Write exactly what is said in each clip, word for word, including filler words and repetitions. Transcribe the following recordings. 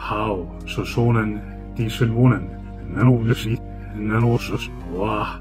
Hau, Shoshonen, die schön wohnen. Nano, Nano, Boah.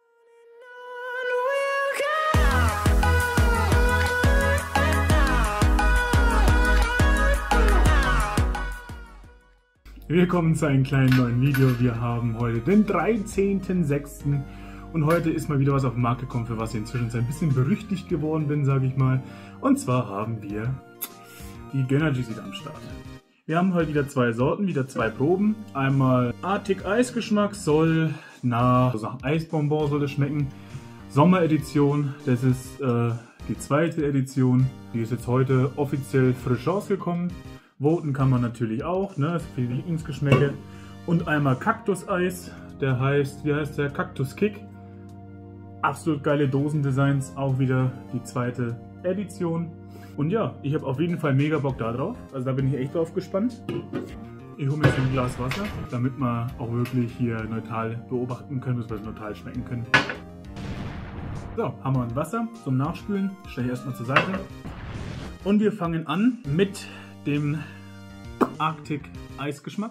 Willkommen zu einem kleinen neuen Video. Wir haben heute den dreizehnten sechsten und heute ist mal wieder was auf den Markt gekommen, für was ich inzwischen ein bisschen berüchtigt geworden bin, sage ich mal. Und zwar haben wir die Gönnergy wieder am Start. Wir haben heute wieder zwei Sorten, wieder zwei Proben. Einmal Arctic Eisgeschmack, soll nach, also nach Eisbonbon soll es schmecken. Sommeredition, das ist äh, die zweite Edition. Die ist jetzt heute offiziell frisch rausgekommen. Voten kann man natürlich auch, ne? Das ist für die Lieblingsgeschmäcke. Und einmal Kaktuseis, der heißt, wie heißt der? Cactus Kick. Absolut geile Dosendesigns, auch wieder die zweite Edition. Und ja, ich habe auf jeden Fall mega Bock da drauf. Also da bin ich echt drauf gespannt. Ich hole mir jetzt ein Glas Wasser, damit wir auch wirklich hier neutral beobachten können, bzw. neutral schmecken können. So, haben wir ein Wasser zum Nachspülen. Stelle ich erstmal zur Seite. Und wir fangen an mit dem Arctic Eisgeschmack.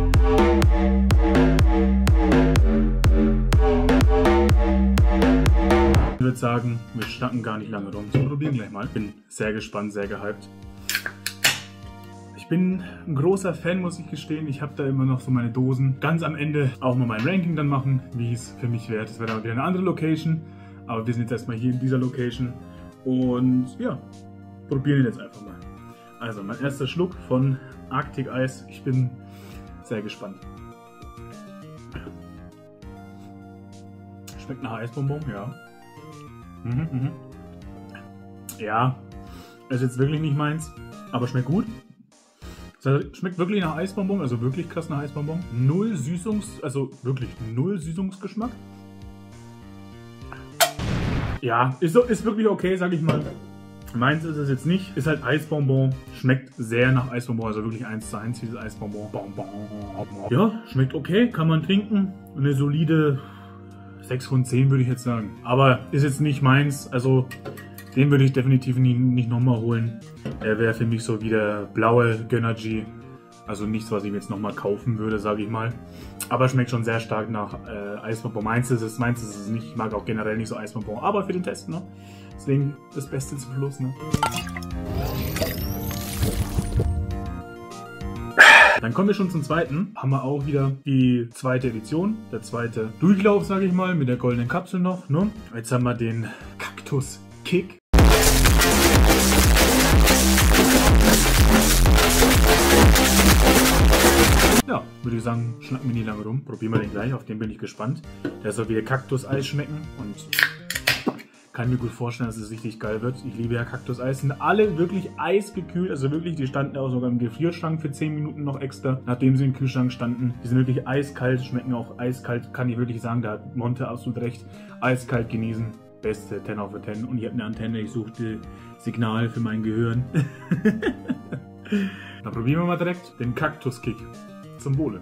Ich würde sagen, wir schnacken gar nicht lange rum. Wir probieren gleich mal. Bin sehr gespannt, sehr gehypt. Ich bin ein großer Fan, muss ich gestehen. Ich habe da immer noch so meine Dosen. Ganz am Ende auch mal mein Ranking dann machen, wie es für mich wäre. Das wäre dann wieder eine andere Location. Aber wir sind jetzt erstmal hier in dieser Location. Und ja, probieren jetzt einfach mal. Also mein erster Schluck von Arctic Eis. Ich bin sehr gespannt. Schmeckt nach Eisbonbon, ja. Mhm, mhm. Ja, ist jetzt wirklich nicht meins, aber schmeckt gut. Schmeckt wirklich nach Eisbonbon, also wirklich krass nach Eisbonbon. Null Süßungs, also wirklich null Süßungsgeschmack. Ja, ist, ist wirklich okay, sag ich mal. Meins ist es jetzt nicht, ist halt Eisbonbon, schmeckt sehr nach Eisbonbon, also wirklich eins zu eins dieses Eisbonbon. Bonbon. Ja, schmeckt okay, kann man trinken. Eine solide sechs von zehn würde ich jetzt sagen. Aber ist jetzt nicht meins, also den würde ich definitiv nie, nicht nochmal holen. Er wäre für mich so wie der blaue Gönnergy, also nichts, was ich mir jetzt nochmal kaufen würde, sage ich mal. Aber schmeckt schon sehr stark nach äh, Eisbonbon. Meins ist es, meins ist es nicht. Ich mag auch generell nicht so Eisbonbon, aber für den Test, ne? Deswegen das Beste zum Schluss, ne? Dann kommen wir schon zum zweiten. Haben wir auch wieder die zweite Edition, der zweite Durchlauf, sage ich mal, mit der goldenen Kapsel noch, ne? Jetzt haben wir den Cactus Kick. Ja, würde ich sagen, schnacken wir nie lange rum. Probieren wir den gleich, auf den bin ich gespannt. Der soll wie Kaktuseis schmecken und kann mir gut vorstellen, dass es richtig geil wird. Ich liebe ja Kaktuseis. Sind alle wirklich eisgekühlt, also wirklich, die standen auch sogar im Gefrierschrank für zehn Minuten noch extra, nachdem sie im Kühlschrank standen. Die sind wirklich eiskalt, schmecken auch eiskalt, kann ich wirklich sagen, da hat Monte absolut recht. Eiskalt genießen, beste zehn auf zehn. Und ich habe eine Antenne, ich suchte Signal für mein Gehirn. Dann probieren wir mal direkt den Cactus-Kick. Zum Wohle.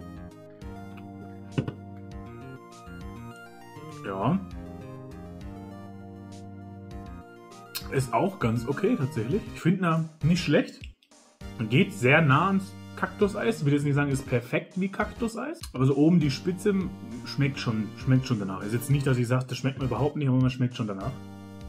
Ja. Ist auch ganz okay tatsächlich. Ich finde ihn nicht schlecht. Man geht sehr nah ans Kaktuseis. Ich will jetzt nicht sagen, ist perfekt wie Kaktuseis. Aber so oben die Spitze schmeckt schon, schmeckt schon danach. Ist jetzt nicht, dass ich sage, das schmeckt mir überhaupt nicht, aber man schmeckt schon danach.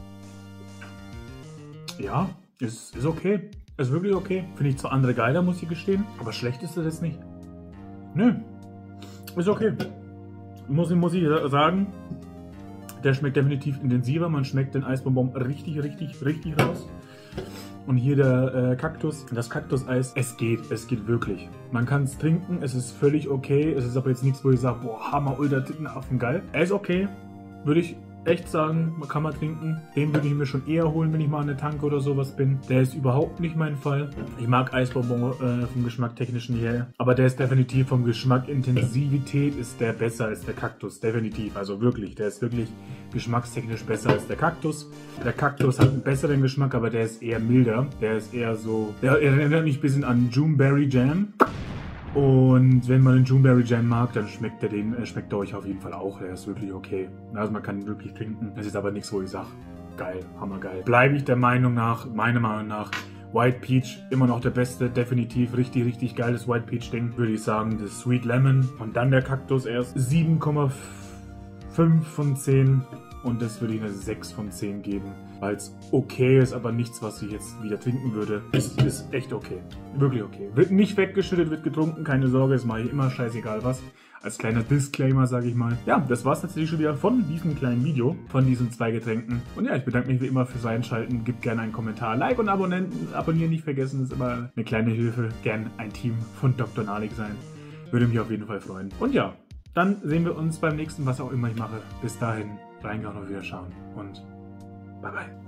Ja, ist, ist okay. Ist wirklich okay. Finde ich zwar andere geiler, muss ich gestehen. Aber schlecht ist das jetzt nicht. Nö. Ist okay. Muss, muss ich sagen. Der schmeckt definitiv intensiver, man schmeckt den Eisbonbon richtig, richtig, richtig raus. Und hier der äh, Kaktus, das Kaktuseis, es geht, es geht wirklich. Man kann es trinken, es ist völlig okay, es ist aber jetzt nichts, wo ich sage, boah, Hammer, Ultra, Tittenaffen, geil. Er ist okay, würde ich echt sagen, kann man trinken. Den würde ich mir schon eher holen, wenn ich mal an der Tanke oder sowas bin. Der ist überhaupt nicht mein Fall. Ich mag Eisbonbon äh, vom Geschmacktechnischen her, aber der ist definitiv vom Geschmack Intensivität ist der besser als der Kaktus, definitiv. Also wirklich, der ist wirklich geschmackstechnisch besser als der Kaktus. Der Kaktus hat einen besseren Geschmack, aber der ist eher milder. Der ist eher so, der erinnert mich ein bisschen an Juneberry Jam. Und wenn man den Juneberry Jam mag, dann schmeckt er den, äh, schmeckt er euch auf jeden Fall auch. Der ist wirklich okay. Also man kann ihn wirklich trinken. Das ist aber nichts, wo ich sage, geil, hammergeil. Bleibe ich der Meinung nach, meiner Meinung nach, White Peach, immer noch der beste, definitiv richtig, richtig geiles White Peach Ding. Würde ich sagen, das Sweet Lemon und dann der Kaktus erst sieben Komma fünf von zehn. Und das würde ich eine sechs von zehn geben, weil es okay ist, aber nichts, was ich jetzt wieder trinken würde. Es ist echt okay. Wirklich okay. Wird nicht weggeschüttet, wird getrunken, keine Sorge, das mache ich immer, scheißegal was. Als kleiner Disclaimer, sage ich mal. Ja, das war es tatsächlich schon wieder von diesem kleinen Video, von diesen zwei Getränken. Und ja, ich bedanke mich wie immer fürs Einschalten. Gebt gerne einen Kommentar, Like und Abonnenten. Abonnieren nicht vergessen, ist immer eine kleine Hilfe. Gern ein Team von Doktor Nalik sein. Würde mich auf jeden Fall freuen. Und ja, dann sehen wir uns beim nächsten, was auch immer ich mache. Bis dahin, reingehauen und wieder schauen. Und bye bye.